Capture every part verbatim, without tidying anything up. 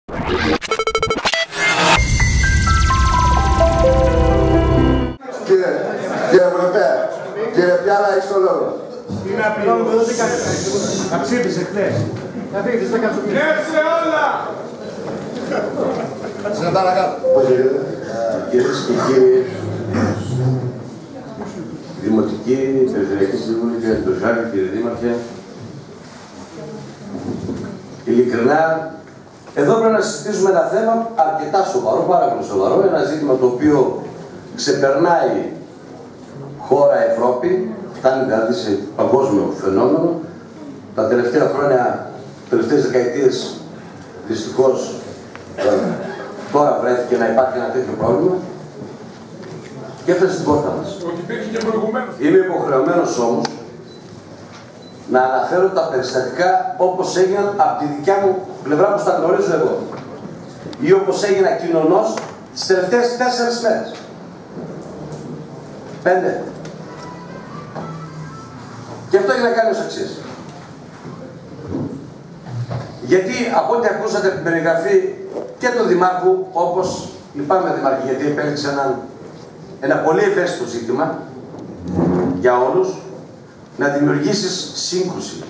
Κύριε, κύριε Βουλευτέ, κύριε Πιάλα, έχεις το λόγο. Τι να πει, να ψήφισε χθες. Να φύγεις, θα κάτσω πίσω. Κλέψε όλα! Σε παρακάτω. Πώς γίνεται. Κυρίες και κύριοι, Δημοτική, Περιφερειακή Σύμβουλη, κύριε Τουρκάρη, κύριε Δήμαρχε, ειλικρινά, εδώ πρέπει να συζητήσουμε ένα θέμα αρκετά σοβαρό, πάρα πολύ σοβαρό, ένα ζήτημα το οποίο ξεπερνάει χώρα Ευρώπη, φτάνει δηλαδή σε παγκόσμιο φαινόμενο. Τα τελευταία χρόνια, τελευταίες δεκαετίες, δυστυχώς, τώρα βρέθηκε να υπάρχει ένα τέτοιο πρόβλημα και έφτασε στην πόρτα μας. Είμαι υποχρεωμένος όμως να αναφέρω τα περιστατικά όπως έγιναν από τη δικιά μου πλευρά που τα γνωρίζω εγώ ή όπως έγινα κοινωνός τις τελευταίες τέσσερις μέρες. Πέντε. Και αυτό έχει να κάνει ως εξής. Γιατί από ό,τι ακούσατε την περιγραφή και του Δημάρχου, όπως λυπάμαι Δημάρχη, γιατί επέλεξε ένα, ένα πολύ ευαίσθητο ζήτημα για όλους, να δημιουργήσεις σύγκρουση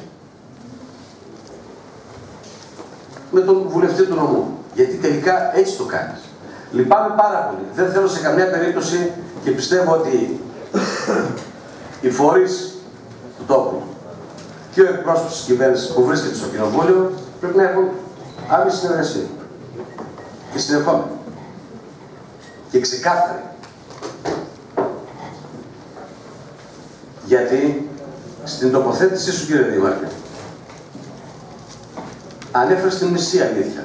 με τον βουλευτή του νομού. Γιατί τελικά έτσι το κάνεις. Λυπάμαι πάρα πολύ. Δεν θέλω σε καμιά περίπτωση και πιστεύω ότι οι φορείς του τόπου και ο εκπρόσωπος της κυβέρνησης που βρίσκεται στο κοινοβούλιο πρέπει να έχουν άμεση συνεργασία και συνεχόμενη και ξεκάθαρη. Γιατί στην τοποθέτησή σου, κύριε Δήμαρχε, ανέφερες την μισή αλήθεια.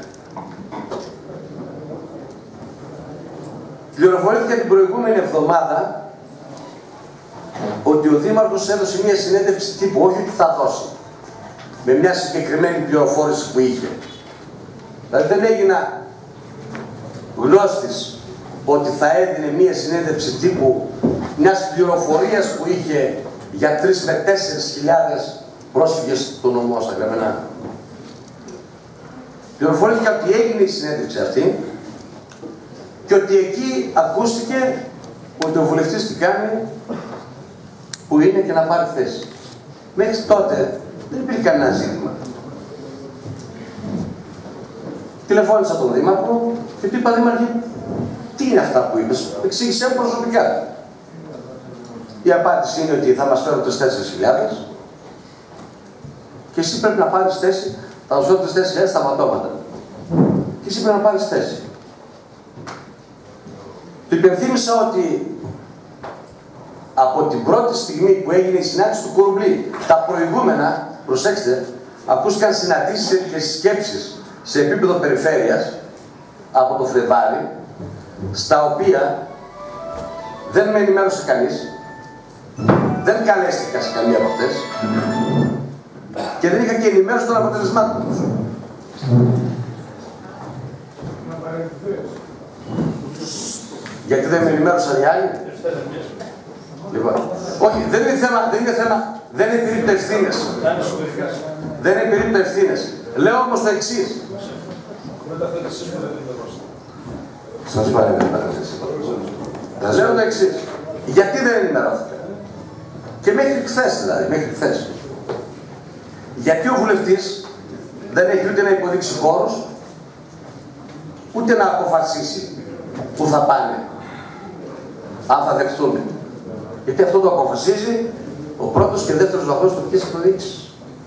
Πληροφορήθηκα την προηγούμενη εβδομάδα ότι ο Δήμαρχος έδωσε μια συνέντευξη τύπου, όχι ότι θα δώσει, με μια συγκεκριμένη πληροφόρηση που είχε. Δηλαδή δεν έγινα γνώστης ότι θα έδινε μια συνέντευξη τύπου μιας πληροφορίας που είχε για τρεις με τέσσερις χιλιάδες πρόσφυγες στο νομό στα Κρεμμενά. Πληροφορήθηκα ότι έγινε η συνέντευξη αυτή και ότι εκεί ακούστηκε ότι ο βουλευτής τι κάνει, που είναι και να πάρει θέση. Μέχρι τότε δεν υπήρχε κανένα ζήτημα. Τηλεφώνησα τον Δήμαρχο και του είπα, Δήμαρχε, τι είναι αυτά που είπες, εξήγησέ μου προσωπικά. Η απάντηση είναι ότι θα μας φέρουν τις τέσσερις χιλιάδες και εσύ πρέπει να πάρεις θέση, θα μας φέρουν τις τέσσερις χιλιάδες στα ματώματα. Και εσύ πρέπει να πάρεις θέση. Του υπενθύμισα ότι από την πρώτη στιγμή που έγινε η συνάντηση του Κουρουμπλή, τα προηγούμενα, προσέξτε, ακούστηκαν συναντήσεις και σκέψεις σε επίπεδο περιφέρειας από το Φλεβάρι, στα οποία δεν με ενημέρωσε κανείς, δεν καλέστηκα σε καμία από αυτές και δεν είχα και ενημέρωση των αποτελεσμάτων τους. Γιατί δεν με ενημέρωσαν οι άλλοι. Λοιπόν, όχι, δεν είναι θέμα, δεν είναι θέμα, δεν είναι περίπτω ευθύνες. Δεν είναι περίπτω ευθύνες. Λέω όμως το εξής. Σας παρακαλώ. Λέω το εξής. Γιατί δεν ενημερώθηκε. Και μέχρι χθες δηλαδή, μέχρι χθες. Γιατί ο βουλευτής δεν έχει ούτε να υποδείξει χώρους, ούτε να αποφασίσει που θα πάνε, αν θα δεχτούν. Γιατί αυτό το αποφασίζει ο πρώτος και δεύτερος βαθμός της τοπικής αυτοδιοίκησης.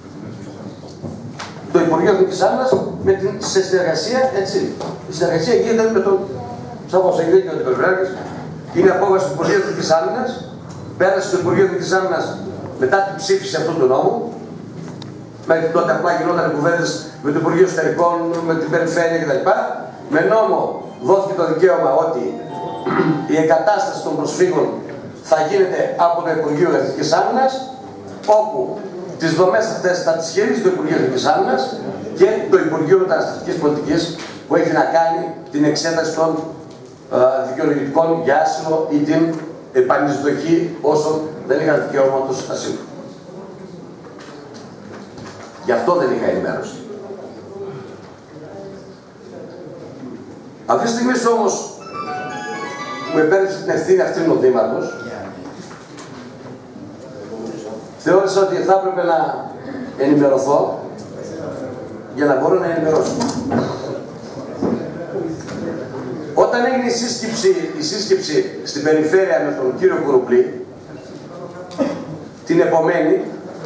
Το Υπουργείο Εθνικής Άμυνας με την σε συνεργασία, έτσι. Η συνεργασία γίνεται με τον, όπως έγινε και ο Αντιπεριφερειάρχης, είναι απόφαση του Υπουργείου Εθνικής Άμυνας, πέρασε το Υπουργείο Εθνικής Άμυνας μετά την ψήφιση αυτού του νόμου. Μέχρι τότε απλά γινόταν κουβέντες με το Υπουργείο Εσωτερικών, με την Περιφέρεια κτλ. Με νόμο δόθηκε το δικαίωμα ότι η εγκατάσταση των προσφύγων θα γίνεται από το Υπουργείο Εθνικής Άμυνας, όπου τις δομές αυτές θα τις χειρίζει το Υπουργείο Εθνικής Άμυνας και το Υπουργείο Μεταναστευτικής Πολιτικής που έχει να κάνει την εξέταση των ε, δικαιολογητικών για άσυλο ή την επανεισδοχή όσων δεν είχαν δικαιώματος ασύλου. Γι' αυτό δεν είχα ενημέρωση. Αυτή τη στιγμή όμως μου επέδειξε την ευθύνη αυτή ο Δήμαρχος, θεώρησα ότι θα έπρεπε να ενημερωθώ για να μπορώ να ενημερώσω. Όταν έγινε η σύσκεψη, η σύσκεψη στην περιφέρεια με τον κύριο Κουρουπλή, την επομένη,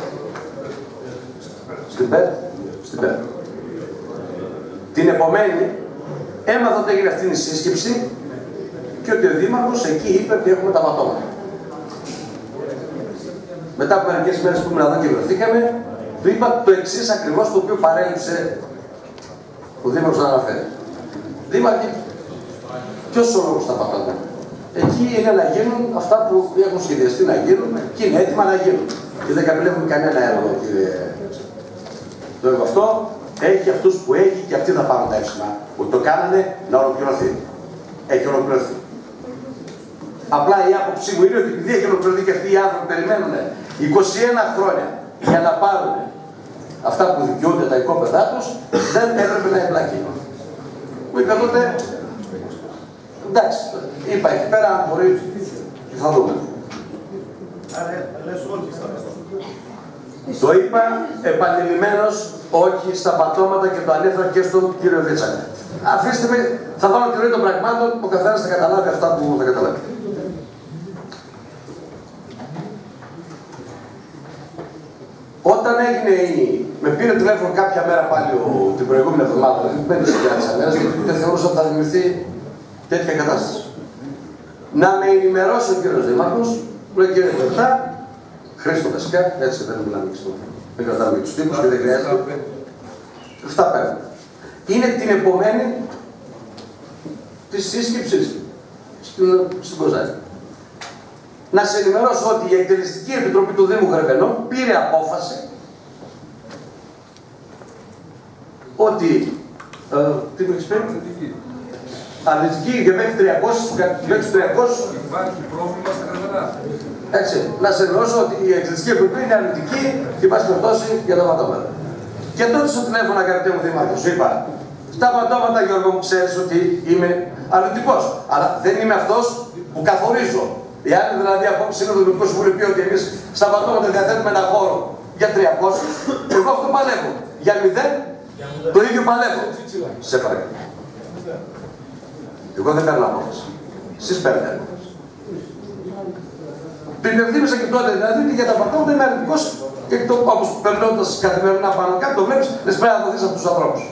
στην ΠΕΡ, στην ΠΕΡ, την επομένη, έμαθα ότι έγινε αυτή η σύσκεψη και ότι ο Δήμαρχος εκεί είπε ότι έχουμε τα ματώματα. Μετά από μερικές μέρες που ήμουν εδώ και βρεθήκαμε, του είπα το εξής ακριβώς, το οποίο παρέλειψε ο Δήμαρχος να αναφέρει. Δήμαρχε, ποιος ο λόγος τα πατάτα. Εκεί είναι να γίνουν αυτά που έχουν σχεδιαστεί να γίνουν και είναι έτοιμα να γίνουν. Και δεν καπηλεύουμε κανένα έργο, κύριε. Το έργο αυτό έχει αυτούς που έχει και αυτοί θα πάρουν τα έψημα που το κάνανε να ολοκληρωθεί. Έχει ολοκληρωθεί. Απλά η άποψή μου είναι ότι επειδή έχει ολοκληρωθεί και αυτοί οι άνθρωποι περιμένουν είκοσι ένα χρόνια για να πάρουν αυτά που δικαιούνται τα οικόπεδά τους, δεν έπρεπε να εμπλακεί. Μου είπε τότε, εντάξει, είπα εκεί πέρα αν μπορεί και θα δούμε. Το είπα επανειλημμένος όχι στα πατώματα και το ανέφερα και στον κύριο Βίτσα. Αφήστε με, θα βάλω τη ροή των πραγμάτων, ο καθένας θα καταλάβει αυτά που θα καταλάβει. Όταν έγινε η... με πήρε τηλέφωνο κάποια μέρα πάλι ο... την προηγούμενη εβδομάδα, δηλαδή πέντε χιλιάδες μέρες, γιατί δεν θεωρούσα ότι θα δημιουργηθεί τέτοια κατάσταση. Να με ενημερώσει ο κύριος Δήμαρχος, μου λέει κύριε Δήμαρχο, Χρήστο βασικά, έτσι δεν μιλάμε και στο. Δεν κρατάμε και τους τύπους και δεν χρειάζεται. Αυτά παίρνουν. Είναι την επομένη της σύσκεψης στην, στην Κοζάνη. Να σε ενημερώσω ότι η Εκτελεστική Επιτροπή του Δήμου Γρεβενών πήρε απόφαση ότι. Ε, τι μου έχεις πει? Αρνητική για μέχρι τριακόσιους. Υπάρχει πρόβλημα στα Γρεβενά. Έτσι, να σε ενημερώσω ότι η Εκτελεστική Επιτροπή είναι αρνητική και μας περιπτώσει για τα ματώματα. Και τότε στο τηλέφωνο, αγαπητέ μου Δήμαρχο, σου είπα, στα ματώματα, Γιώργο μου, ξέρεις ότι είμαι αρνητικός. Αλλά δεν είμαι αυτός που καθορίζω. Εάν δηλαδή απόψη είναι το Δημοτικό Συμβούλιο πει ότι εμείς στα ματώματα διαθέτουμε ένα χώρο για τριακόσιους, εγώ αυτό παλεύω. Για μηδέν, το ίδιο παλεύω. Σε παρακαλώ. Εγώ δεν παίρνω απόφαση. Εσείς παίρνετε απόφαση. Το υπενθύμισα και τότε δηλαδή ότι για τα ματώματα είμαι αρνητικός και το, όπως περνώντας καθημερινά πάνω κάτω το βλέπεις, δεν πρέπει να το δεις από τους ανθρώπους.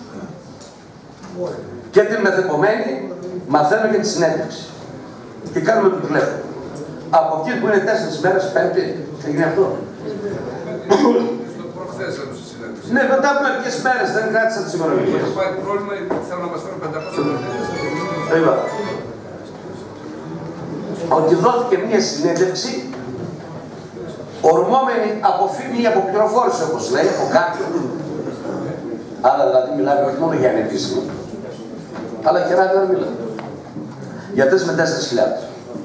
Και την μεθεπομένη μαθαίνω για τη συνέντευξη. Και κάνουμε το τηλέφωνο. Από εκεί που είναι τέσσερις μέρες, πέμπτη, έγινε αυτό. Στο προχθές έδωσε συνέντευξη. Ναι, μετά από μερικές μέρες δεν κράτησα τις ημερομηνίες. Υπάρχει πρόβλημα γιατί θέλω να μας φέρουν πεντακόσια μήνες. Είπα. Ότι δόθηκε μια συνέντευξη ορμόμενη από φήμη, από πληροφόρηση όπως λέει, από κάποιον. Άρα δηλαδή μιλάμε όχι μόνο για ανεπίσημο, αλλά και ράδιο να μιλάμε. Για τρεις με τέσσερις χιλιάδες.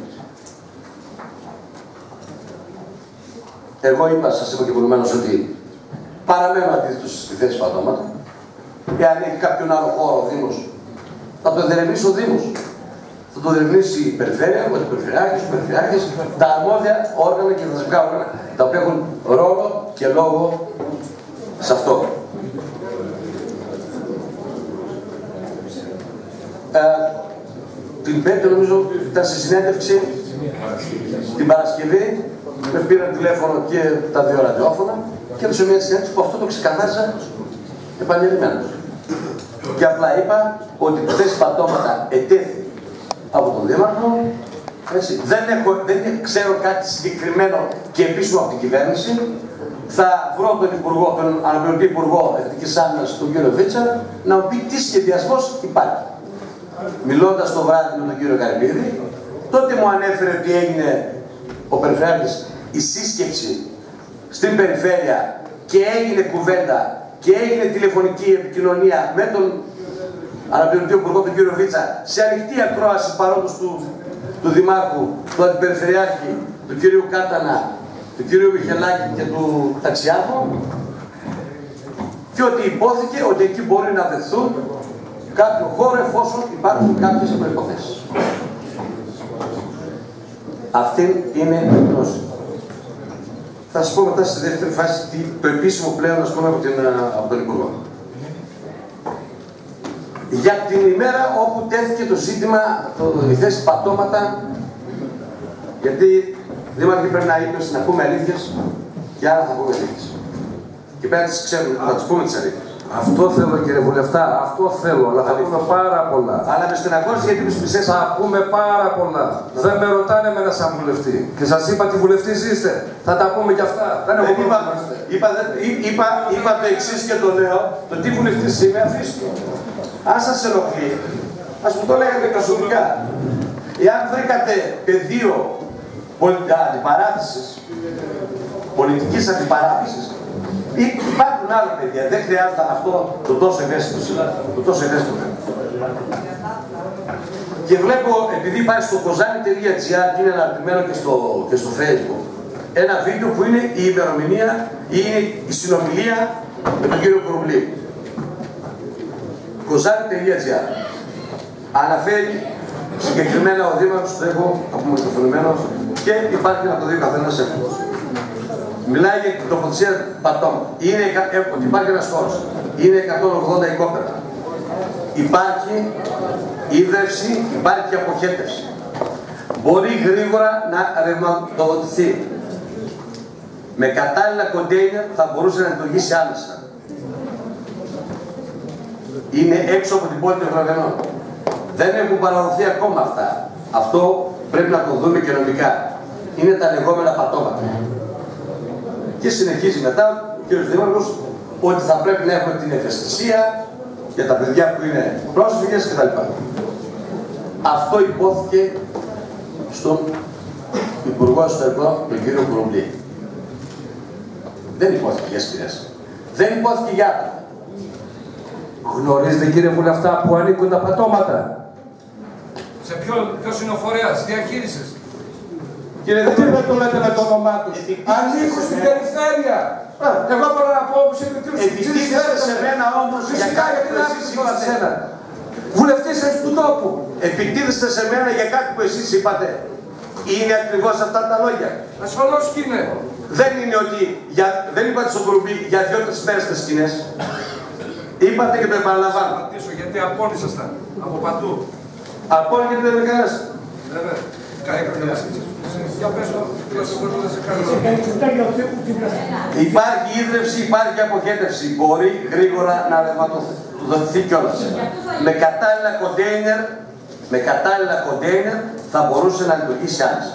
Εγώ είπα, σας είπα και προηγουμένως ότι παραμένω αντίθετος στη θέση πατώματα. Εάν έχει κάποιον άλλο χώρο ο Δήμος, θα το διερευνήσει ο Δήμος. Θα το διερευνήσει η Περιφέρεια, ο Περιφερειάρχης, ο Περιφερειάρχης, τα αρμόδια όργανα και τα θεσμικά όργανα, τα οποία έχουν ρόλο και λόγο σε αυτό. Ε, την Πέμπτη νομίζω ήταν σε συνέντευξη την Παρασκευή, με πήραν τηλέφωνο και τα δύο ραδιόφωνα και έδωσε μια συνέντευξη που αυτό το ξεκαθάρισα επανειλημμένως. Και απλά είπα ότι χθες πατώματα ετέθη από τον Δήμαρχο. Έτσι. Δεν, έχω, δεν ξέρω κάτι συγκεκριμένο και επίσημο από την κυβέρνηση. Θα βρω τον Υπουργό, τον Αναπληρωτή Υπουργό Εθνικής Άμυνας, τον κύριο Βίτσα, να μου πει τι σχεδιασμός υπάρχει. Μιλώντας το βράδυ με τον κύριο Καρυπίδη, τότε μου ανέφερε ότι έγινε ο Περιφερειάρχης η σύσκεψη στην Περιφέρεια και έγινε κουβέντα και έγινε τηλεφωνική επικοινωνία με τον Αναπληρωτή Υπουργό, τον κύριο Βίτσα, σε ανοιχτή ακρόαση παρόντος του, του Δημάρχου, του Αντιπεριφερειάρχη, του κυρίου Κάτανα, του κυρίου Μιχελάκη και του Ταξιάρχου, και ότι υπόθηκε ότι εκεί μπορεί να δεχθούν κάποιο χώρο εφόσον υπάρχουν κάποιες προϋποθέσεις. Αυτή είναι η γνώση. Θα σας πω μετά στη δεύτερη φάση το επίσημο πλέον, ας πούμε, από, την, από τον Υπουργό. Για την ημέρα όπου τέθηκε το ζήτημα, το, η θέση πατώματα, γιατί δήμαρχοι πρέπει να είπες να πούμε αλήθειες και άρα θα πούμε αλήθειες. Και πρέπει να τις ξέρουμε, να τις πούμε τις αλήθειες. Αυτό θέλω κύριε Βουλευτά, αυτό θέλω, αλλά θα πούμε πάρα πολλά. Αλλά με στεναχώρηση γιατί τους μισές. Θα πούμε πάρα πολλά. Να. Δεν με ρωτάνε εμένα σαν βουλευτή. Και σας είπα τι βουλευτής είστε. Θα τα πούμε κι αυτά. Δεν έχω είπα, είπα, είπα, είπα το εξής και το λέω. Το τι βουλευτής είμαι, αφήστε το. Αν σας ενοχλεί, ας μου το λέγατε προσωπικά. Εάν βρήκατε πεδίο αντιπαράθεσης, πολιτικής αντιπαράθεσης, υπάρχουν άλλα παιδιά, δεν χρειάζονταν αυτό το τόσο ευαίσθητο σήμερα, το τόσο ευαίσθητο. Και βλέπω, επειδή υπάρχει στο kozani τελεία gr και είναι αναρτημένο και στο, και στο Facebook, ένα βίντεο που είναι η ημερομηνία ή είναι η συνομιλία με τον κύριο Κουρουμπλή. kozani τελεία gr αναφέρει συγκεκριμένα ο Δήμαρχος, το έχω απομικροφωνημένος και υπάρχει να το δει ο καθένας εύκολος. Μιλάει για την τοποθεσία πατών. Είναι, ότι υπάρχει ένας χώρος. Είναι εκατόν ογδόντα οικόπεδα. Υπάρχει ίδρυυση, υπάρχει και αποχέτευση. Μπορεί γρήγορα να ρευματοδοτηθεί. Με κατάλληλα κοντέινερ θα μπορούσε να λειτουργήσει άμεσα. Είναι έξω από την πόλη των Γραβενών. Δεν έχουν παραδοθεί ακόμα αυτά. Αυτό πρέπει να το δούμε και νομικά. Είναι τα λεγόμενα πατώματα. Και συνεχίζει μετά ο κ. Δήμαρχος ότι θα πρέπει να έχουμε την ευαισθησία για τα παιδιά που είναι πρόσφυγες κτλ. Αυτό υπόθηκε στον Υπουργό Εσωτερικών, τον κ. Κουρουμπλή. Δεν υπόθηκε για σκηνές. Δεν υπόθηκε για άτομα. Γνωρίζετε κύριε Βουλευτά που ανήκουν τα πατώματα. Σε ποιον, ποιος είναι ο φορέας διαχείρισης. Κύριε, δεν τι το λέτε με το όνομά τους. Ανήκουν στην περιφέρεια. Εγώ μπορώ να πω όπως είναι ο κύριος Επιτίθεστε σε μένα όμως για κάτι που εσείς είπατε. Βουλευτής του τόπου. Επιτίθεστε σε μένα για κάτι που εσείς είπατε. Είναι ακριβώς αυτά τα λόγια. Ασφαλώς και είναι. Δεν είναι ότι, για, δεν είπατε στον Κουρουμπλή για δύο-τρεις μέρες τις σκηνές. Είπατε και το επαναλαμβάνω. Γιατί απόν ήσασταν, από παντού. Απόν γιατί δεν με κανένας. Βέβαια. Για πες το, να σε κάνω. Υπάρχει ίδρυυση, υπάρχει αποχέτευση. Μπορεί γρήγορα να ρευματοδοτηθεί κιόλας. Με κατάλληλα κοντέινερ, με κατάλληλα κοντέινερ θα μπορούσε να λειτουργήσει άμεσα.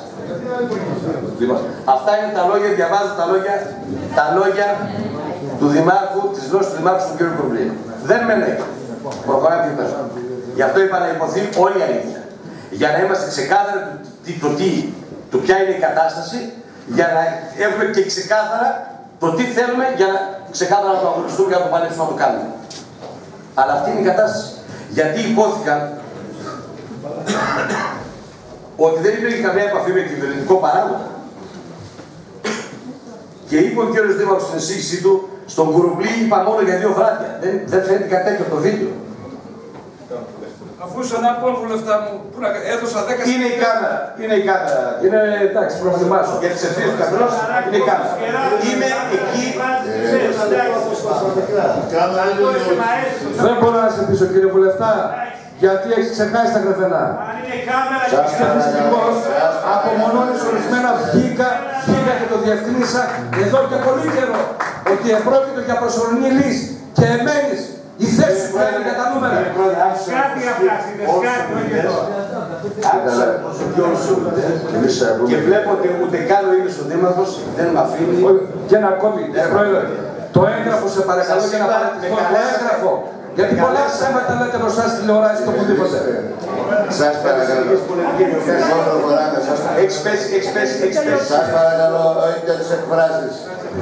Αυτά είναι τα λόγια, διαβάζω τα λόγια, τα λόγια του Δημάρχου, της δηλώσης του Δημάρχου στον κύριο Κουρουμπλή. Δεν με λέει. Προχωράμε πιο πέρα. Γι' αυτό είπα να υποθεί όλη η αλήθεια. Για να είμαστε ξεκάθαροι το τι, το ποια είναι η κατάσταση, για να έχουμε και ξεκάθαρα το τι θέλουμε, για να ξεκάθαρα να το αγωνιστούμε και να το παλέψουμε να το κάνουμε. Αλλά αυτή είναι η κατάσταση. Γιατί υπόθηκαν ότι δεν υπήρχε καμία επαφή με κυβερνητικό παράγοντα. Και είπε ο κ. Δήμαρχος στην εισήγησή του, στον Κουρουμπλή είπα μόνο για δύο βράδια. Δεν, δεν φαίνεται κάτι τέτοιο από το βίντεο. Αφού ήσουν από βουλευτά μου, που να έδωσα δέκα. Είναι η κάμερα. Είναι η κάμερα. Είναι εντάξει, πρόβλημά σου. Για τις ευθύνες του καθενός είναι η κάμερα. Είμαι εκεί. Δεν μπορώ να σε πείσω κύριε Βουλευτά, γιατί έχει ξεχάσει τα γραφενά. Και δυστυχώς απομονώνεις ορισμένα, βγήκα, βγήκα και το διευκρίνησα εδώ και πολύ καιρό ότι επρόκειτο για προσωρινή λύση και εμένεις η θέση που είναι για τα νούμερα. Κάτι Και βλέπω ότι ούτε καν ο ίδιος ο Δήμαρχος δεν με αφήνει. Και ένα ακόμη, Πρόεδρε, το έγγραφο σε παρακαλώ για να παρατηθώ, το έγγραφο. Γιατί πολλά ψέματα λέτε μπροστά στη τηλεόραση το οπουδήποτε. Σας παρακαλώ. Έχεις πέσει, έχεις πέσει, έχεις πέσει. Σας παρακαλώ, όχι για τις εκφράσεις.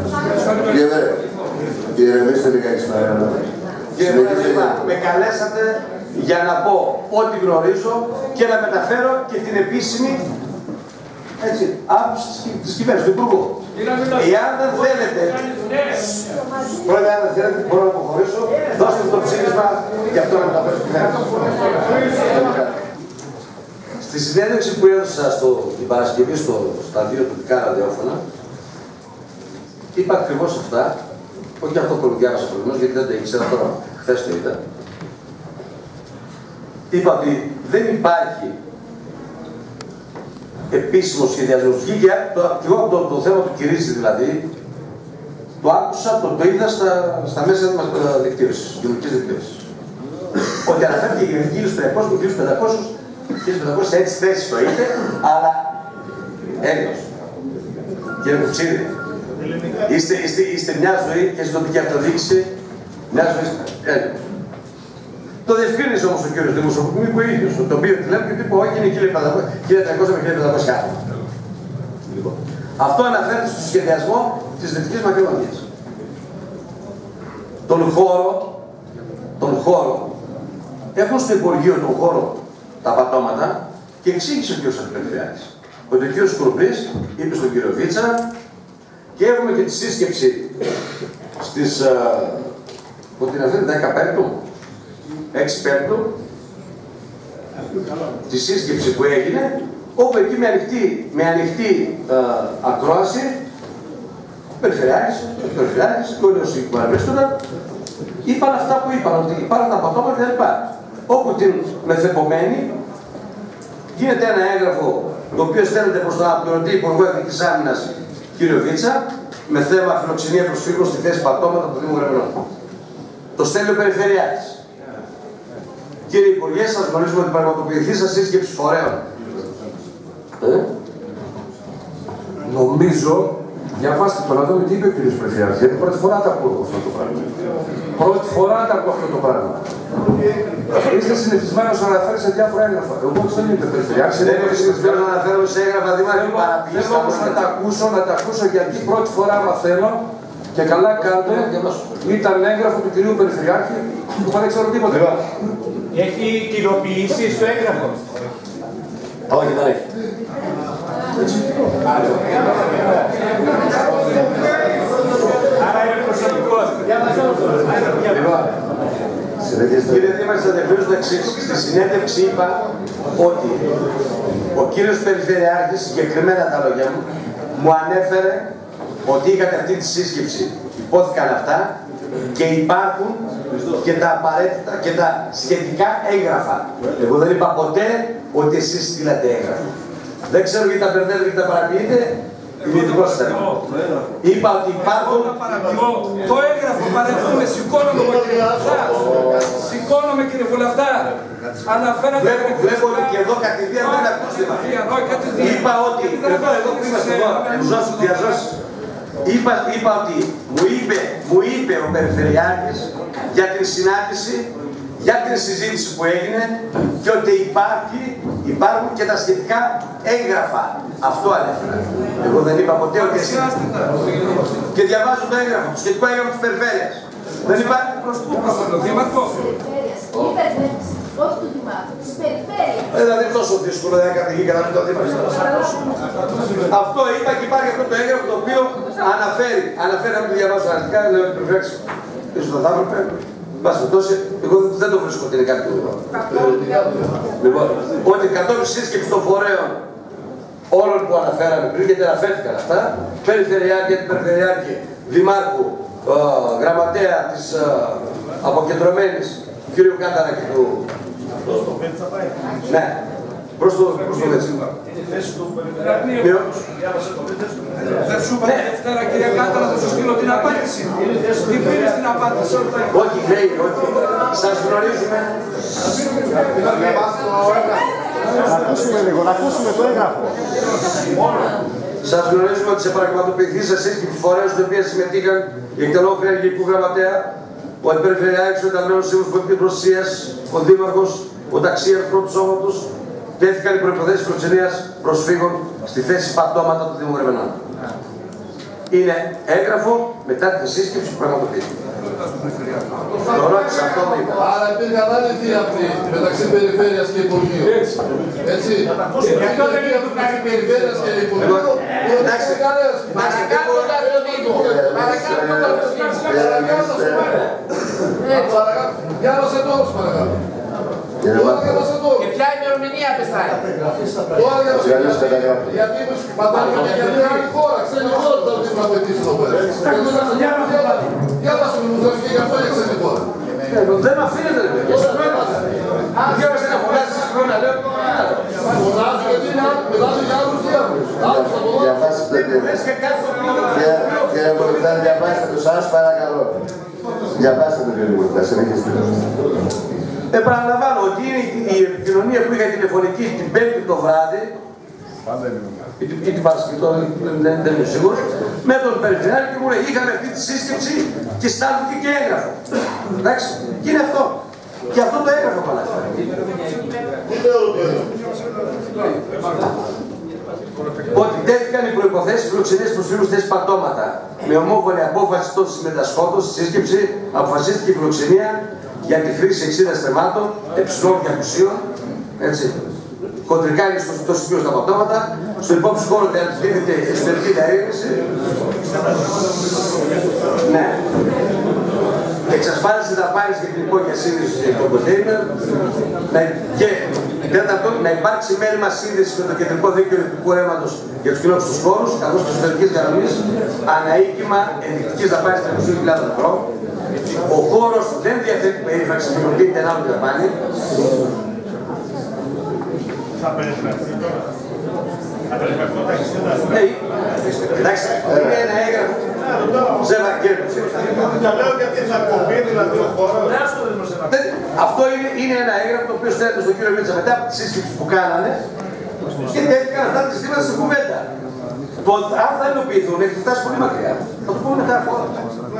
Κύριε, ηρεμήστε λιγάκι παρακαλώ. Κύριε Πρόεδρε, με καλέσατε για να πω ό,τι γνωρίζω και να μεταφέρω και την επίσημη Έτσι, άποψη της κυβέρνησης, του Υπουργού. Εάν δεν θέλετε, πρόεδρε, αν δεν θέλετε, μπορώ να αποχωρήσω, δώστε το ψήφισμα και αυτό να μεταφέρω στην κυβέρνηση. Στη συνέντευξη που έδωσα στο, την Παρασκευή στο, στα δύο τοπικά ραδιόφωνα, είπα ακριβώς αυτά, όχι αυτό που διάβασα προηγουμένως, γιατί δεν το ήξερα τώρα, χθες το είδα. Είπα ότι δεν υπάρχει επίσημος σχεδιασμός. Βγήκε το, και εγώ το, το θέμα του Κυρίση δηλαδή, το άκουσα, το, το είδα στα, στα μέσα δικτύωσης, κοινωνικής δικτύωσης. Ότι αναφέρθηκε η χίλια τριακόσια με χίλια πεντακόσια, χίλια πεντακόσια έτσι θέσεις το είπε, αλλά έγνος. Κύριε Κουτσίδη, είστε, είστε, είστε μια ζωή και στην τοπική αυτοδιοίκηση, μια ζωή έγνος. Το διευκρίνησε όμως ο κύριος Δημοσιοπολιτικού ίδιος, το οποίο τη λέμε και του είπε όχι είναι χίλια τριακόσια με χίλια πεντακόσια άτομα. Λοιπόν, αυτό αναφέρεται στο σχεδιασμό της Δυτικής Μακεδονίας. Τον χώρο, τον χώρο, έχουν στο Υπουργείο τον χώρο τα πατώματα και εξήγησε ο κύριος Αντιπεριφερειάρχης. Ότι ο κύριος Κουρμπής είπε στον κύριο Βίτσα και έχουμε και τη σύσκεψη στις, που την αφήνει δέκα πέμπτου, έξι πέμπτου, τη σύσκεψη που έγινε, όπου εκεί με ανοιχτή, με ανοιχτή α, ακρόαση, περιφερειάρχης, περιφερειάρχης και όλοι όσοι παραβρίσκονταν, είπαν αυτά που είπαν, ότι υπάρχουν τα πατώματα κλπ. Όπου την μεθεπομένη γίνεται ένα έγγραφο το οποίο στέλνεται προς τον αναπληρωτή Υπουργό Εθνικής Άμυνας κύριο Βίτσα με θέμα φιλοξενία προσφύγων στη θέση πατώματα του Δήμου Γρεβενών. Το στέλνει ο Περιφερειάρχης. Κύριε Υπουργέ, σας γνωρίζουμε ότι πραγματοποιηθεί σας σύσκεψη φορέων. Ε? Νομίζω, διαβάστε το να δούμε τι είπε ο κ. Περιφερειάρχης, γιατί πρώτη φορά τα ακούω αυτό το πράγμα. Πρώτη φορά τα ακούω αυτό το πράγμα. Είστε συνηθισμένος να αναφέρει σε διάφορα έγγραφα. Εγώ δεν είμαι Περιφερειάρχης. Δεν είμαι συνηθισμένος να αναφέρω σε έγγραφα, δημάρχη παραπλήστα. Θέλω όμως να τα ακούσω, να τα ακούσω γιατί πρώτη φορά μαθαίνω και καλά κάνετε. Ήταν έγγραφο του κυρίου Περιφερειάρχη που δεν ξέρω τίποτα. Έχει κοινοποιήσει στο έγγραφο. Όχι, δεν έχει. Άρα είναι προσωπικό. Κύριε Δήμαρχε, θα διευκρινίσω το εξής. Στη συνέντευξη είπα ότι ο κύριος Περιφερειάρχης, συγκεκριμένα τα λόγια μου, μου ανέφερε ότι είχατε αυτή τη σύσκεψη. Υπόθηκαν αυτά και υπάρχουν και τα απαραίτητα και τα σχετικά έγγραφα. Εγώ δεν είπα ποτέ ότι εσείς στείλατε έγγραφα. Δεν ξέρω γιατί τα μπερδεύετε και τα παραποιείτε. Είπα ότι υπάρχουν. Το έγγραφο παραδούμε, σηκώνομαι κύριε Βουλευτά. Σηκώνομαι κύριε Βουλευτά. Αναφέρατε. Βλέπω ότι και εδώ κατηδίαν δεν ακούστε. Είπα ότι. Εδώ, εδώ που είμαστε εδώ, διαζώσεις. Είπα, είπα ότι μου είπε, μου είπε ο Περιφερειάρχης για την συνάντηση, για την συζήτηση που έγινε και ότι υπάρχει, υπάρχουν και τα σχετικά έγγραφα. Αυτό ανέφερα. Εγώ δεν είπα ποτέ ότι εσύ. Και διαβάζω το έγγραφο, το σχετικό έγγραφο της Περιφέρειας. Δεν υπάρχει. Προς πού, προς τον Δήμαρχο. Όχι του Δημάρχου, της Περιφέρειας. Δηλαδή τόσο δύσκολο δεν κατηγεί κατά το Δήμαρχο. Αυτό είπα και υπάρχει αυτό το έγγραφο το οποίο αναφέρει. Αναφέρει να μην το διαβάσω αναλυτικά, λέω ότι προφέξει. Ίσως θα θα έπρεπε. Μπας τόσο, εγώ δεν το βρίσκω ότι είναι κάτι του. Λοιπόν, ότι κατόπιν σύσκεψη των φορέων όλων που αναφέραμε πριν, γιατί αναφέρθηκαν αυτά, Περιφερειάρχη, Περιφερειάρχη, Δημάρχου, Γραμματέα της αποκεντρωμένης κ. Κάταρα και του. Ναι, προς το Βέτσι. Δεν σου είπα Δευτέρα κυρία Κάταρα, θα σου στείλω την απάντηση. Τι πήρες την απάντηση. Όχι, λέει, όχι. Σας γνωρίζουμε. Να ακούσουμε λίγο, να ακούσουμε το έγγραφο. Σας γνωρίζουμε ότι σε πραγματοποιηθεί σε σύσκεψη φορέων στην οποία συμμετείχαν η εκτελόφρια Αρχηγικού Γραμματέα, ο Αντιπεριφερειάρχης, ο Ενταλμένος Σύμβουλος Πολιτικής Προστασίας, ο Δήμαρχος, ο ταξίαρχος πρώτου σώματος, τέθηκαν οι προϋποθέσεις φιλοξενίας προσφύγων στη θέση πατώματα του Δήμου Γρεβενών. Είναι έγγραφο μετά τη σύσκεψη που πραγματοποιήθηκε. Το ρώτησα αυτό μου είπα. Άρα υπήρχαν άλλοι διάπλοι μεταξύ περιφέρειας και Υπουργείου. Έτσι. Υπήρχαν διάπλοι μεταξύ περιφέρειας και Υπουργείου. Εντάξει, Παρακάτω το αυτοδίκο. Παρακάτω το αυτοδίκο. Διάβασε το όρος παρακάτω. Και ποια ημερομηνία πεστάει. Γιατί είναι άλλη χώρα, ξένη χώρα θα πρέπει να πετύχει εδώ πέρα. Διάβασε μου το και γι' αυτό είναι ξένη χώρα. Δεν αφήνεται ρε παιδιά. Διάβασε να φωνάζει στις χρόνια, λέω. Φωνάζει γιατί μιλάτε για άλλους διάβλους. Διαβάστε κύριε Βουλευτά, διαβάστε το σας παρακαλώ. Διαβάστε το κύριε Βουλευτά, συνεχίστε. Επαναλαμβάνω ότι είναι η επικοινωνία που είχα τηλεφωνική την Πέμπτη το βράδυ ή την Παρασκευή, δεν είμαι σίγουρος, με τον Περιφερειάρχη και μου λέει είχαμε αυτή τη σύσκεψη και στάλθηκε και έγγραφο. Εντάξει, και είναι αυτό. Και αυτό το έγγραφο παλά. Ότι τέθηκαν οι προϋποθέσεις φιλοξενίας προς φίλους θέσης πατώματα. Με ομόφωνη απόφαση των συμμετασχόντων στη σύσκεψη αποφασίστηκε η φιλοξενία για τη χρήση εξήντα στρεμμάτων, εψηλών και ακουσίων, έτσι. Κοντρικά είναι στο, στο σημείο στα πατώματα, στο υπόψη χώρο δίδεται εσωτερική διαρρήγνηση. Ναι. Εξασφάλιση δαπάνης για την υπόγεια σύνδεση των κοντέινερ και τέταρτον, να υπάρξει μέλημα σύνδεση με το κεντρικό δίκτυο ηλεκτρικού ρεύματος για τους κοινόχρηστους χώρους, καθώς και εσωτερικής γραμμής, αναοίκημα ενδεικτικής δαπάνης τριακόσιες χιλιάδες ευρώ. Ο χώρος δεν διαθέτει περίφραξη και προτείνεται ένα άλλο δαπάνη. Ναι, εντάξει, είναι ένα έγγραφο. Ζέβα, κύριε Αυτό είναι ένα έγγραφο το οποίο στέλνεται στον κύριο Μίτσα μετά από τη σύσκεψη που κάνανε και τέθηκαν αυτά τα ζητήματα στην κουβέντα. Το αν θα υλοποιηθούν έχει φτάσει πολύ μακριά. Θα το πούμε μετά από όλα.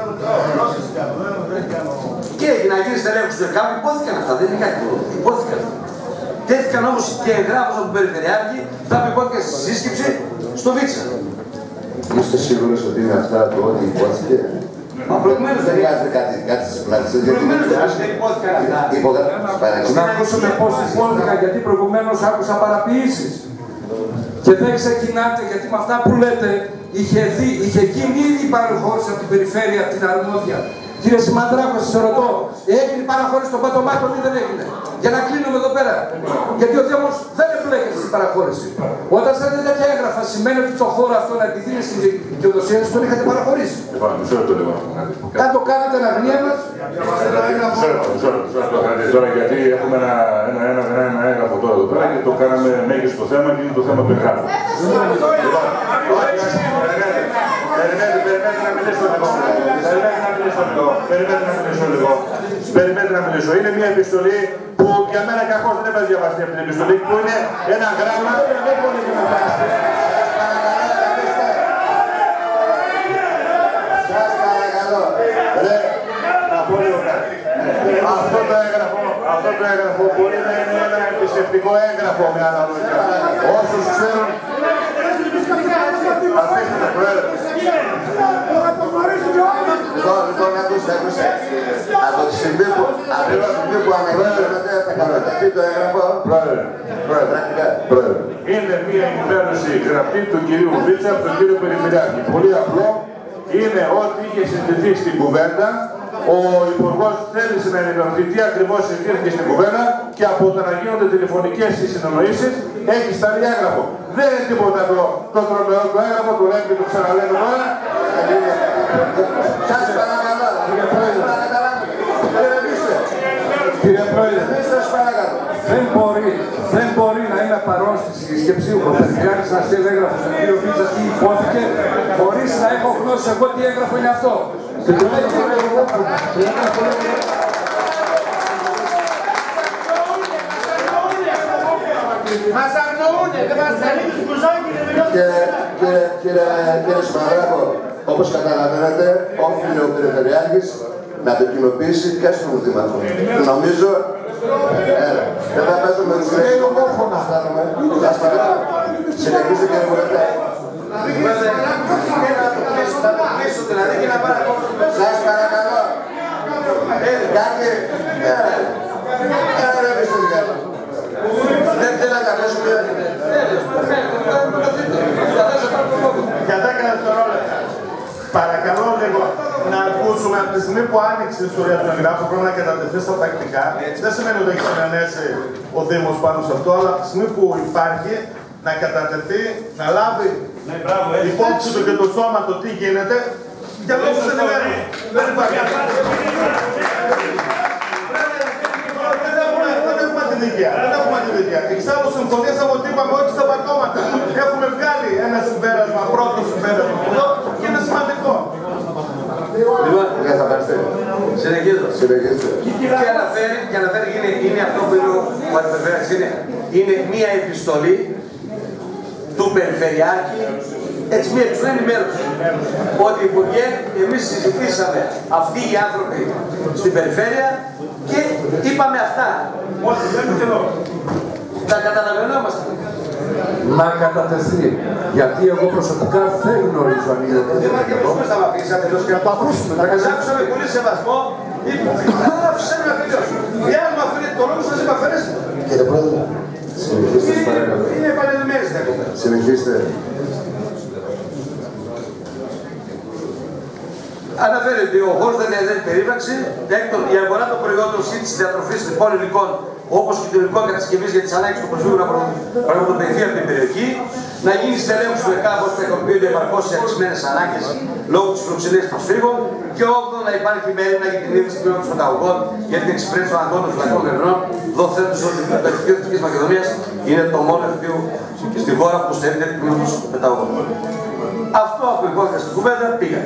Και να γίνει στελέχος του ΕΚΑΒ, υπόθηκαν αυτά, δεν είναι κάτι άλλο. Υπόθηκαν. Τέθηκαν όμως και εγγράφος από τον Περιφερειάρχη, θα που υπόθηκαν στη σύσκεψη στο Βίτσα. Είστε σίγουρος ότι είναι αυτά το ότι υπόθηκε? Μα προηγουμένως δεν χρειάζεται κάτι, κάτι στις πλάτες. Προηγουμένως δεν υπόθηκαν αυτά. Να ακούσουμε πώς υπόθηκαν, γιατί προηγουμένως άκουσα παραποιήσεις. Και δεν ξεκινάτε, γιατί με αυτά που λέτε είχε, δει, είχε γίνει ήδη η παραχώρηση από την περιφέρεια, από την αρμόδια. Κύριε Σιμαντράκο, σας ρωτώ, έγινε η παραχώρηση των πατωμάτων ή δεν έγινε? Για να κλείνουμε εδώ πέρα. Γιατί ο Δήμος δεν εμπλέκεται στην παραχώρηση. Όταν στέλνετε τέτοια έγγραφα, σημαίνει ότι το χώρο αυτό να επιδίνει στην δικαιοδοσία σας τον είχατε παραχωρήσει. Αν το κάνετε ένα γνία μας. Τώρα γιατί έχουμε ένα, ένα, ένα, ένα, ένα έγγραφο τώρα εδώ πέρα και το κάναμε μέγιστο θέμα και είναι το θέμα του εγγράφου. Περιμένετε, περιμένετε να μιλήσω λίγο. Περιμένετε να μιλήσω λίγο. Περιμένετε να μιλήσω λίγο. Περιμένετε να μιλήσω. Είναι μια επιστολή που για μένα κακώς δεν έπρεπε να διαβαστεί αυτή την επιστολή που είναι ένα γράμμα. Δεν μπορεί να διαβαστεί. Σας παρακαλώ. Ρε, να πω λίγο κάτι. Αυτό το έγγραφο, αυτό το έγγραφο μπορεί να είναι ένα εμπιστευτικό έγγραφο με άλλα λόγια. Όσους ξέρουν. Αφήστε, Πρόεδρε. Λοιπόν, λοιπόν, ακούστε, ακούστε. Από τη στιγμή που, από τη στιγμή που αναγγείλετε θα κατατεθεί το έγγραφο. Πρόεδρε, Πρόεδρε, Πρόεδρε. Είναι μια ενημέρωση γραπτή του κυρίου Βίτσα από τον κύριο Περιφερειάρχη. Πολύ απλό. Είναι ότι είχε συζητηθεί στην κουβέντα. Ο Υπουργός θέλησε να ενημερωθεί τι ακριβώς συζητήθηκε στην κουβέντα και από το να γίνονται τηλεφωνικές συνεννοήσεις έχει σταλεί έγγραφο. Δεν είναι τίποτα το, το τρομερό το έγγραφο, το λέμε και το ξαναλέμε τώρα. Σας παρακαλώ. Κύριε Πρόεδρε. Κύριε Πρόεδρε. Σας παρακαλώ. Δεν μπορεί, δεν μπορεί να είναι παρόν στη συσκεψή ο Περιφερειάρχης να στείλει έγγραφο στον κύριο Βίτσα τι υπόθηκε, χωρίς να έχω γνώση εγώ τι έγγραφο είναι αυτό. Μας αγνοούνε, δεν μας θέλουν. Κύριε Σιμαδράκο, όπως καταλαβαίνετε, όφιλε ο Περιφερειάρχης να το κοινοποιήσει και στον Δήμαρχο. Νομίζω, δεν θα πέσω με τους γρήγορους ομόφωνα. Συνεχίστε κύριε Βουλευτά. Σας παρακαλώ. Κάτι. Άρα πες το δικά. Δεν θέλω να καλέσουμε. Για δέκα δευτερόλεπτα. Παρακαλώ λίγο να ακούσουμε από τη στιγμή που άνοιξε η ιστορία του εγγράφου, πρέπει να κατατεθεί στα πρακτικά. Δεν σημαίνει ότι έχει συνενέσει ο Δήμος πάνω σε αυτό, αλλά από τη στιγμή που υπάρχει να κατατεθεί, να λάβει υπόψη του και το σώμα το τι γίνεται, για λόγους ενημέρωσης. Δεν υπάρχει. Δεν έχουμε τη δικιά. Δεν έχουμε τη δικιά. Εξάλλου συμφωνήσαμε ότι είπαμε όχι στα πατώματα. Έχουμε βγάλει ένα συμπέρασμα, πρώτο συμπέρασμα εδώ και είναι σημαντικό. Λοιπόν, συνεχίζω. Και αναφέρει, και αναφέρει είναι, είναι αυτό που είναι ο Αντιπεριφερειάρχης, είναι, είναι μία επιστολή του Περιφερειάρχη, έτσι μία επιστολή ενημέρωση. Ότι Υπουργέ, εμείς συζητήσαμε αυτοί οι άνθρωποι στην Περιφέρεια και είπαμε αυτά. Τα καταλαβαίνόμαστε. Να κατατεθεί. Γιατί εγώ προσωπικά δεν γνωρίζω αν είναι. Δεν μα και πώς θα με αφήσατε εδώ και να το ακούσουμε. Να καζάκουσα με πολύ σεβασμό. Δεν άφησαν να τελειώσω. Για να μου αφήνετε το λόγο σας είπα αφαιρέστε. Κύριε Πρόεδρε, συνεχίστε παρακαλώ. Είναι επανελειμμένες τα κομμάτια. Συνεχίστε. Αναφέρει ότι ο χώρος δεν είναι περίφραξη. Έκτον, η αγορά των προϊόντων σύντησης διατροφής λοιπόν υλικών, όπως και των υλικών κατασκευής για τις ανάγκες του προσφύγου να πραγματοποιηθεί από την περιοχή, να γίνει στελέχωση του ΕΚΑΒ ώστε να ικανοποιούνται επαρκώς οι αυξημένες ανάγκες λόγω της φιλοξενίας προσφύγων, και όκτον, να υπάρχει μέρημνα για την ίδρυση των μεταγωγών για την εξυπηρέτηση των αγώνων των φυλακών ερευνών, δοθέτως ότι το Υπουργείο Δυτικής Μακεδονίας είναι το μόνο εφηβείο στη χώρα που στέλνει την τμήμα των μεταγωγών. Αυτό που υπόθηκα στην κουβέντα πήγα.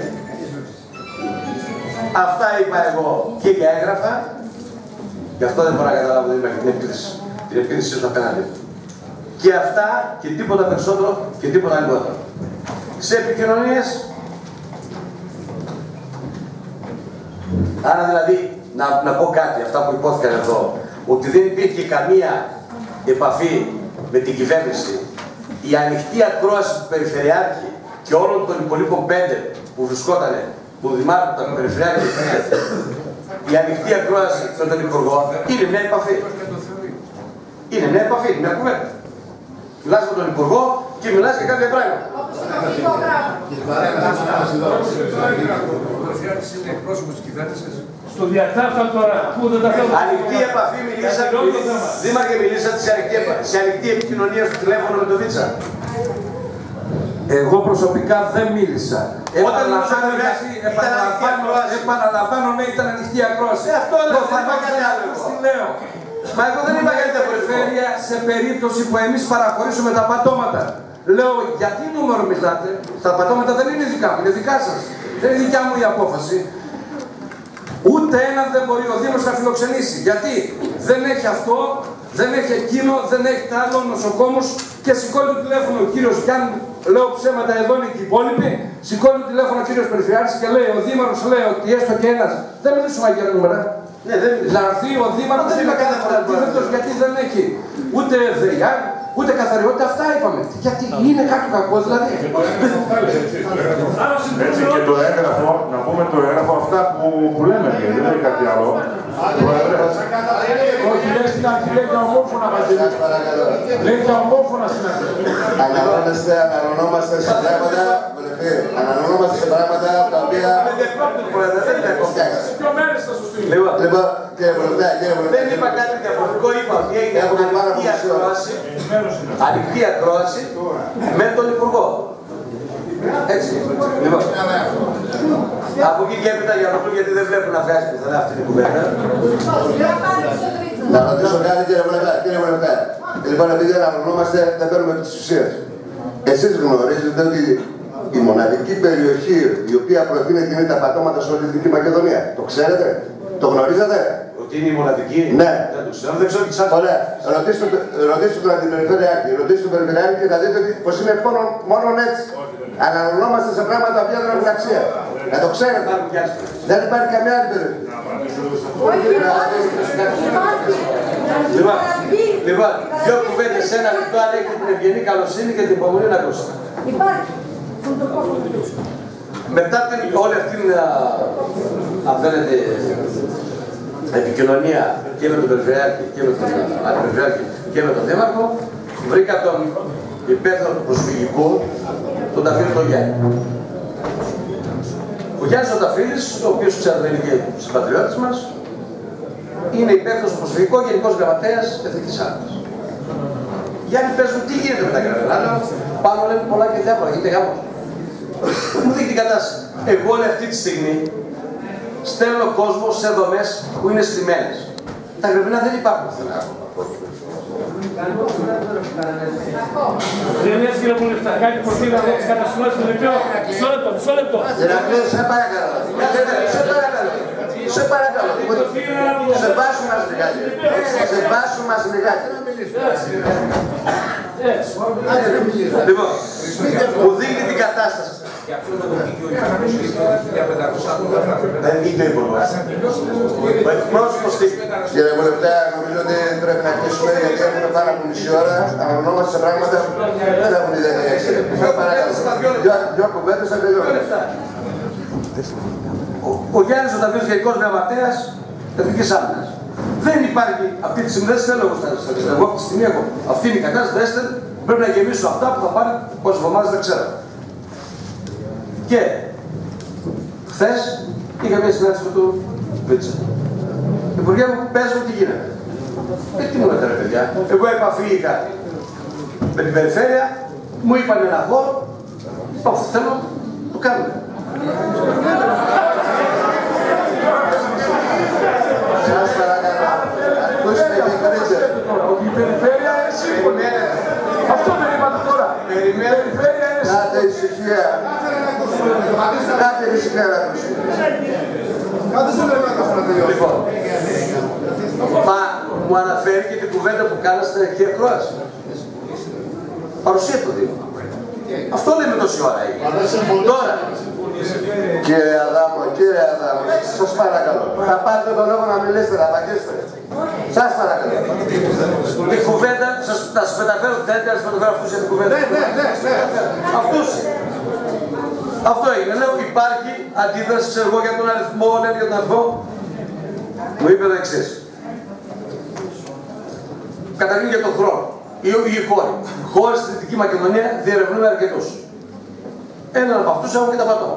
Αυτά είπα εγώ και για έγγραφα, γι' αυτό δεν μπορώ να καταλάβω την επίθεση. Την επίθεση του απέναντι. Και αυτά και τίποτα περισσότερο και τίποτα λιγότερο. Σε επικοινωνίες, άρα δηλαδή να, να πω κάτι, αυτά που υπόθηκαν εδώ, ότι δεν υπήρχε καμία επαφή με την κυβέρνηση, η ανοιχτή ακρόαση του Περιφερειάρχη και όλων των υπολείπων πέντε που βρισκότανε, του Δημάρχου, του Περιφερειάρχη, η ανοιχτή ακρόαση με τον Υπουργό είναι μια επαφή. Είναι μια επαφή, μια κουβέντα. Μιλάς με τον Υπουργό και μιλάς για κάποια πράγματα. Είναι εκπρόσωπος της κυβέρνησης. Στο διατάφτα τώρα, πού δεν τα θέλουμε. Ανοιχτή επαφή μιλήσατε. Δήμαρχε, μιλήσατε σε ανοιχτή επικοινωνία στο τηλέφωνο με τον Βίτσα. Εγώ προσωπικά δεν μίλησα. Όταν μιλούσατε, επαναλαμβάνω, ναι, ήταν ανοιχτή ακρόαση. Αυτό δεν είπα κάτι άλλο. Λέω. Μα εγώ δεν είπα κάτι διαφορετικό. Σε περίπτωση που εμείς παραχωρήσουμε τα πατώματα. Λέω, γιατί νούμερο μιλάτε, τα πατώματα δεν είναι δικά μου, είναι δικά σας. Δεν είναι δικιά μου η απόφαση. Ούτε έναν δεν μπορεί ο Δήμος να φιλοξενήσει. Γιατί δεν έχει αυτό, δεν έχει εκείνο, δεν έχει τα άλλο νοσοκόμους και σηκώνει το τηλέφωνο ο κύριος, κι αν λέω ψέματα εδώ είναι και οι υπόλοιποι, σηκώνει το τηλέφωνο ο κύριος Περιφερειάρχης και λέει, ο Δήμαρχος λέει ότι έστω και ένας, δεν μιλήσουμε για νούμερα. Ναι, δεν να έρθει ο Δήμαρχος είναι αντίθετος γιατί δεν έχει ούτε ΔΕΙΑ, ούτε καθαριότητα, αυτά είπαμε. Γιατί είναι κάτι κακό δηλαδή. Έτσι και το έγγραφο, να πούμε το έγγραφο αυτά που, που λέμε, δεν είναι κάτι άλλο. Όχι, λέει στην αρχή, λέει για ομόφωνα μαζί. Λέει για ομόφωνα στην αρχή. Αναλώνεστε, αναλωνόμαστε σε πράγματα, αναλωνόμαστε σε πράγματα τα οποία... Λοιπόν, κύριε Βουλευτέ, κύριε Βουλευτέ. Δεν είπα κάτι διαφορετικό, είπα ότι έγινε ανοιχτή ακρόαση, ανοιχτή ακρόαση με τον Υπουργό. Έτσι. Λοιπόν, από εκεί και έπειτα για ρωτού, γιατί δεν βλέπω να βγάζει πιθανά αυτή την κουβέντα. Να ρωτήσω κάτι, κύριε Βουλευτέ, κύριε Βουλευτέ. Λοιπόν, επειδή αναλωνόμαστε, δεν παίρνουμε τις ουσίες. Εσείς γνωρίζετε ότι η μοναδική περιοχή η οποία προτείνει την τα πατώματα σε όλη τη Δυτική Μακεδονία. Το ξέρετε, το γνωρίζετε. Ότι είναι η μοναδική. Ναι. Δεν το ξέρω, δεν ξέρω τι σας. Ωραία. Ρωτήστε, ρωτήστε τον Αντιπεριφερειάρχη, ρωτήστε τον Περιφερειάρχη και θα δείτε πως είναι μόνο, μόνο έτσι. Αναλωνόμαστε σε πράγματα που δεν έχουν αξία. Να το ξέρετε. Δεν υπάρχει καμιά άλλη περιοχή. Λοιπόν, δύο κουβέντες σε ένα λεπτό, αν έχετε την ευγενή καλοσύνη και την υπομονή να ακούσετε. Υπάρχει. Μετά την, όλη αυτή την αν θέλετε, επικοινωνία και με τον Περιφερειάρχη και με τον Αντιπεριφερειάρχη και με τον Δήμαρχο, βρήκα τον υπεύθυνο του προσφυγικού, τον Ταφίλη τον Γιάννη. Ο Γιάννης ο Ταφίλης, ο οποίος ξέρετε είναι και συμπατριώτης μας, είναι υπεύθυνος του προσφυγικού, γενικός γραμματέας Εθνικής Άμυνας. Γιάννη, πες μου, τι γίνεται με τα Γραβενά, πάνω λένε πολλά και διάφορα, γίνεται γάμος. Μου δείχνει την κατάσταση. Εγώ όλη αυτή τη στιγμή στέλνω κόσμο σε δομές που είναι στημένες. Τα Γραβενά δεν υπάρχουν πουθενά. Δεν είναι κύριε Βουλευτά, κάτι προτείνω να δείξει καταστροφές στο Λεπιό. Μισό λεπτό, μισό λεπτό. Ηρακλή, σε παρακαλώ. Σε παρακαλώ. Σε παρακαλώ. Σε βάσου μας λιγάκι. Σε βάσου μας λιγάκι. Λοιπόν, μου δείχνει την κατάσταση. Δεν είναι υπουργός. Ο εκπρόσωπος της... Κύριε Βουλευτά, νομίζω ότι πρέπει να κλείσουμε γιατί έχουμε πάνω από μισή ώρα. Αναγνώμαστε σε πράγματα που δεν έχουν ιδέα. Παρακαλώ. Δυο κουβέντες θα τελειώνουν. Ο Γιάννης ο Ταφίλης, Γενικός Γραμματέας Εθνικής Άμυνας. Δεν υπάρχει αυτή τη στιγμή, δεν στέλνω εγώ στα αριστερά. Εγώ αυτή τη στιγμή έχω. Αυτή είναι η κατάσταση, δεν στέλνω. Πρέπει να γεμίσω αυτά που θα πάρει πόσες εβδομάδες δεν ξέρω. Και χθες είχα μια συνάντηση με τον Βίτσα. Υπουργέ μου, πες μου τι γίνεται. Ε, τι μου λέτε ρε παιδιά. Εγώ επαφή είχα με την περιφέρεια, μου είπαν ένα χώρο, πάω που θέλω, το κάνουμε. Σας παρακαλώ. Ακούστε η περιφέρεια εσύ. Αυτό δεν είπατε τώρα. Περιφέρεια εσύ. Κάτε ησυχία. Κάτε ησυχία να ακούσετε. Λοιπόν, μα μου αναφέρει και την κουβέντα που κάνατε στην αρχή ακρόαση. Παρουσία του Δήμου. Αυτό λέμε τόση ώρα έγινε. Τώρα. Κύριε Αδάμο, κύριε Αδάμο, σας παρακαλώ. Θα πάρετε τον λόγο να μιλήσετε, να απαντήσετε. Σας παρακαλώ. Την κουβέντα, σας, θα σας μεταφέρω, θέλετε να σας μεταφέρω αυτούς για την κουβέντα. Ναι, ναι, ναι, ναι. Αυτούς. Αυτό έγινε. Λέω υπάρχει αντίδραση, ξέρω εγώ, για τον αριθμό, λέει για τον αριθμό. Μου είπε το εξής. Καταρχήν για τον χρόνο. Οι, οι χώροι. Χώρες στη Δυτική Μακεδονία διερευνούμε αρκετούς. Έναν από αυτούς έχουμε και τα πατώ.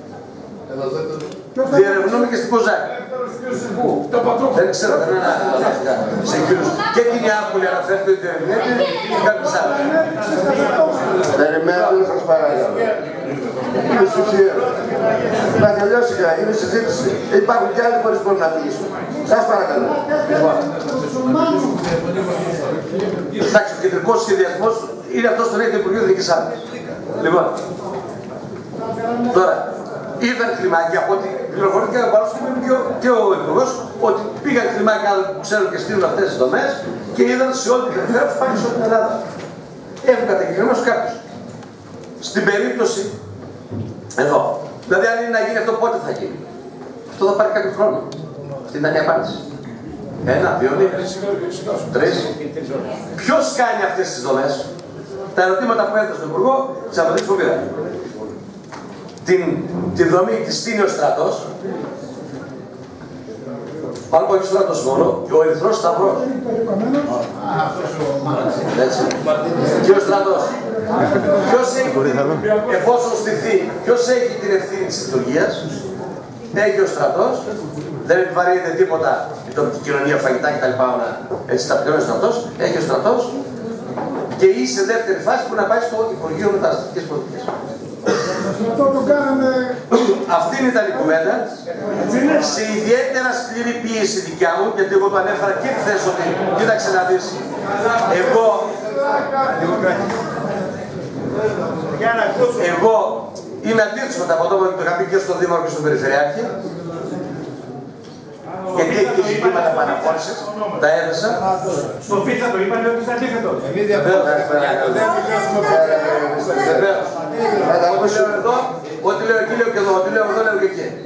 Διερευνούμε και στην Κοζάκη. Δεν ξέρω, δεν είναι ένα σε κύριους. Και την Ιάπωνη αναφέρεται ότι διερευνείται και κάποιες άλλες. Περιμένετε, σας παρακαλώ. Είναι συσία. Να τελειώσει και να γίνει συζήτηση. Υπάρχουν και άλλοι φορείς που μπορούν να μιλήσουν. Σας παρακαλώ. Εντάξει, ο κεντρικός σχεδιασμός είναι αυτός τον έχει το Υπουργείο Εθνικής Άμυνας. Λοιπόν, τώρα, είδαν κλιμάκια από ό,τι πληροφορήθηκα πάνω και, και ο Υπουργός ότι πήγαν κλιμάκια που ξέρουν και στείλουν αυτές τις δομές και είδαν σε όλη την περιφέρεια τους πάνε σε όλη την Ελλάδα. Έχουν καταγγελμένους κάποιους. Στην περίπτωση, εδώ, δηλαδή αν είναι να γίνει αυτό, πότε θα γίνει. Αυτό θα πάρει κάποιο χρόνο. Αυτή ήταν η απάντηση. Ένα, δύο μήνες, τρεις. Ποιος κάνει αυτές τις δομές. Τα ερωτήματα που έδωσε στον Υπουργό, τις απαντήσεις που πήρα. Την, τη δομή της στείνει ο στρατός. Πάνω από ο στρατός μόνο, και ο Ερυθρός Σταυρός. Έτσι. Και ο στρατός. Ποιος έχει, εφόσον στηθεί, ποιος έχει την ευθύνη της λειτουργίας. Έχει ο στρατός. Δεν επιβαρύνεται τίποτα η τοπική κοινωνία, φαγητά κτλ. Έτσι τα πληρώνει ο στρατός. Έχει ο στρατός. Και ή σε δεύτερη φάση που να πάει στο Υπουργείο Μεταναστευτικής Πολιτικής. Αυτή ήταν η κουβέντα. Σε ιδιαίτερα σκληρή πίεση δικιά μου, γιατί εγώ το ανέφερα και χθες ότι κοίταξε να δεις. Εγώ. Εγώ είμαι αντίθετος με τα αποτόπια που το είχα πει και στον Δήμαρχο και στον Περιφερειάρχη. Γιατί έχει και ζητήματα παραχώρησης, τα έδεσα. Στον Βίτσα το είπανε ότι είσαι αντίθετος. Βεβαίως. Όπως λέω εδώ, ό,τι λέω εκεί λέω και εδώ, ό,τι λέω εδώ λέω και εκεί.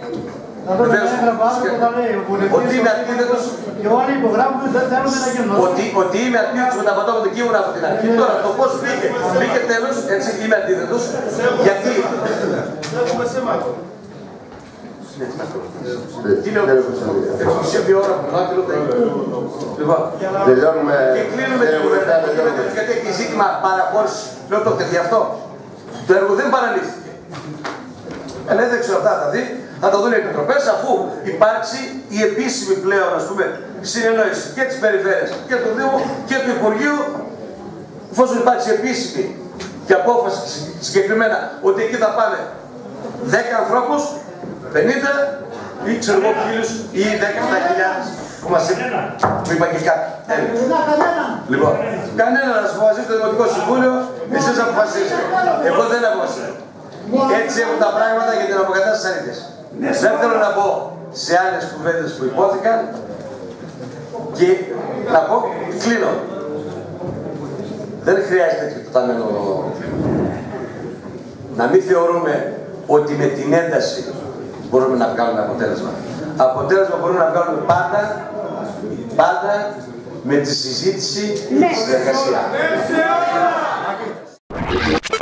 Ότι είμαι αντίθετος. Ότι είμαι αντίθετος με τα πατώματα του ήμουν από την αρχή. Τώρα το πώς μπήκε, μπήκε τέλος, έτσι είμαι αντίθετος. Γιατί Τι λέω, εξουσία μια ώρα που λάθει, λοιπόν, τελειώνουμε. Και κλείνουμε την κουβέντα, γιατί έχει ζήτημα παραχώρηση. Λέω τότε γι' αυτό. Το έργο δεν παραλήφθηκε. Ελέγξε αυτά θα δει, θα το δουν οι επιτροπές, αφού υπάρξει η επίσημη πλέον, ας πούμε, συνεννόηση και της Περιφέρειας και του Δήμου και του Υπουργείου, εφόσον υπάρξει επίσημη και απόφαση συγκεκριμένα ότι εκεί θα πάνε δέκα ανθρώπους, πενήντα ή ξέρω εγώ χίλιους ή δέκα χιλιάδες που μας είπε, που είπα και κάτι. Λοιπόν, κανένα να αποφασίσει το Δημοτικό Συμβούλιο, εσείς αποφασίζετε. Εγώ δεν αποφασίζω. Έτσι έχουν τα πράγματα για την αποκατάσταση της αλήθειας. Δεν θέλω να πω σε άλλες κουβέντες που υπόθηκαν και να πω, κλείνω. Δεν χρειάζεται και το ταμένο να μην θεωρούμε ότι με την ένταση μπορούμε να βγάλουμε αποτέλεσμα. Αποτέλεσμα μπορούμε να βγάλουμε πάντα, πάντα με τη συζήτηση και τη συνεργασία.